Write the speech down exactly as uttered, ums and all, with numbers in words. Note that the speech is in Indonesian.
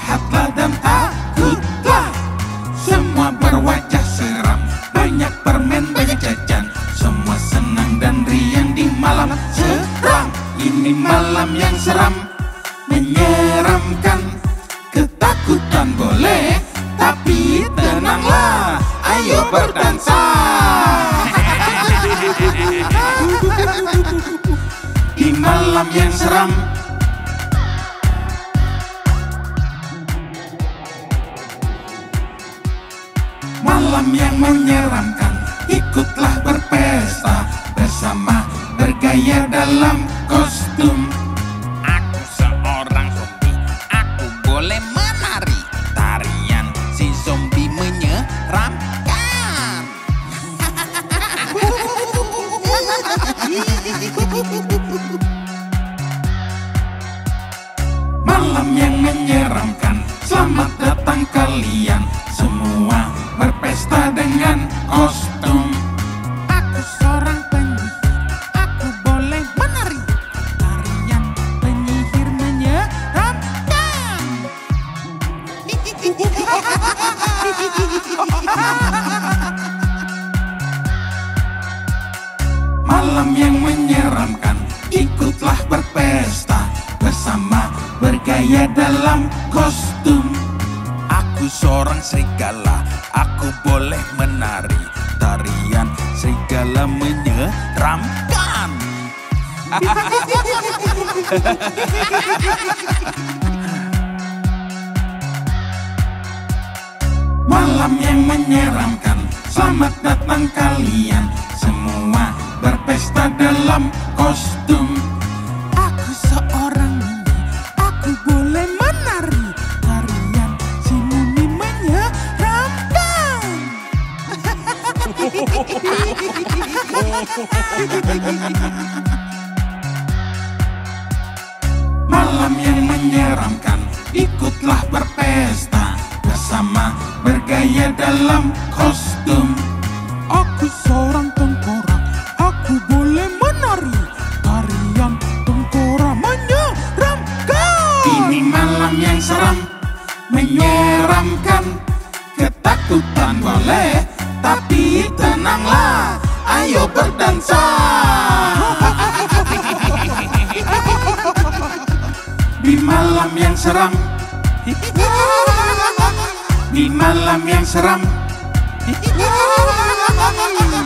lihatlah dan takutlah. Semua berwajah seram, banyak permen, banyak jajan. Semua senang dan riang di malam seram. Ini malam yang seram, menyeramkan. Ketakutan boleh, tapi tenanglah, ayo berdansa. Di malam yang seram, malam yang menyeramkan, ikutlah berpesta bersama, bergaya dalam kostum. Aku seorang zombie, aku boleh menari. Tarian si zombie menyeramkan. Malam yang menyeramkan, selamat datang kalian semua berpesta dengan kostum. Aku seorang penyihir, aku boleh menari. Tarian penyihir menyeramkan. Malam yang menyeramkan, ikutlah berpesta bersama, bergaya dalam kostum. Aku seorang serigala, aku boleh menari. Tarian serigala menyeramkan. Malam yang menyeramkan, selamat datang kalian semua berpesta dalam kostum. Aku seorang mumi, aku boleh menari. Tarian si mumi menyeramkan. Malam yang menyeramkan, ikutlah berpesta bersama, bergaya dalam kostum. Aku seorang tengkorak, aku boleh menari. Tarian tengkorak menyeramkan. Ini malam yang seram, menyeramkan. Ketakutan boleh, tapi tenanglah, ayo berdansa. Di malam yang seram, di malam yang seram,